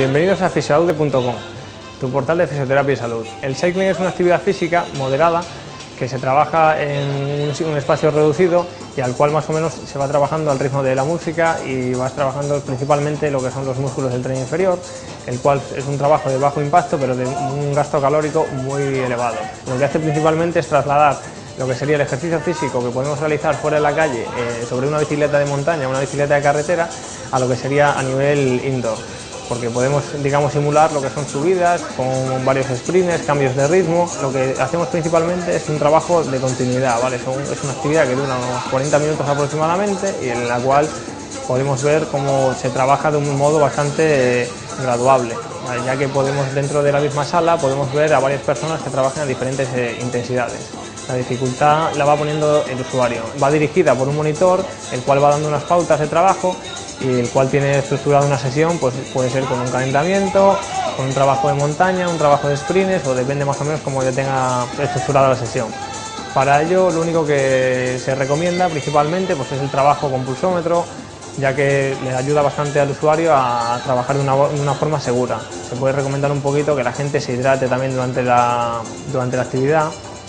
Bienvenidos a fisioaude.com, tu portal de fisioterapia y salud. El cycling es una actividad física moderada que se trabaja en un espacio reducido y al cual más o menos se va trabajando al ritmo de la música y vas trabajando principalmente lo que son los músculos del tren inferior, el cual es un trabajo de bajo impacto pero de un gasto calórico muy elevado. Lo que hace principalmente es trasladar lo que sería el ejercicio físico que podemos realizar fuera de la calle sobre una bicicleta de montaña, una bicicleta de carretera, a lo que sería a nivel indoor, porque podemos, digamos, simular lo que son subidas con varios sprints, cambios de ritmo. Lo que hacemos principalmente es un trabajo de continuidad, ¿vale? Es una actividad que dura unos 40 minutos aproximadamente y en la cual podemos ver cómo se trabaja de un modo bastante graduable, ¿vale? Ya que podemos, dentro de la misma sala, podemos ver a varias personas que trabajan a diferentes intensidades. La dificultad la va poniendo el usuario. Va dirigida por un monitor, el cual va dando unas pautas de trabajo y el cual tiene estructurada una sesión, pues puede ser con un calentamiento, con un trabajo de montaña, un trabajo de sprints, o depende más o menos cómo ya tenga estructurada la sesión. Para ello, lo único que se recomienda principalmente pues es el trabajo con pulsómetro, ya que le ayuda bastante al usuario a trabajar de una forma segura. Se puede recomendar un poquito que la gente se hidrate también durante la actividad,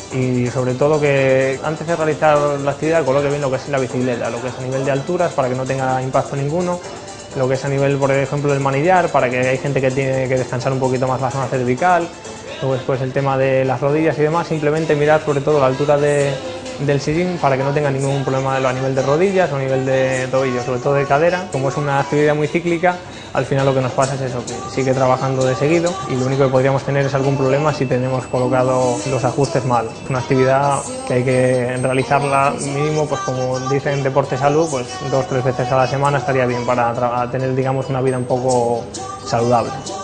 y sobre todo que antes de realizar la actividad coloque bien lo que es la bicicleta, lo que es a nivel de alturas para que no tenga impacto ninguno, lo que es a nivel, por ejemplo, del manillar, para que hay gente que tiene que descansar un poquito más la zona cervical. Luego después el tema de las rodillas y demás, simplemente mirar sobre todo la altura del sillín para que no tenga ningún problema a nivel de rodillas o a nivel de tobillo, sobre todo de cadera. Como es una actividad muy cíclica, al final lo que nos pasa es eso, que sigue trabajando de seguido y lo único que podríamos tener es algún problema si tenemos colocado los ajustes mal. Es una actividad que hay que realizarla mínimo, pues como dicen Deporte Salud, pues 2 o 3 veces a la semana estaría bien para tener, digamos, una vida un poco saludable.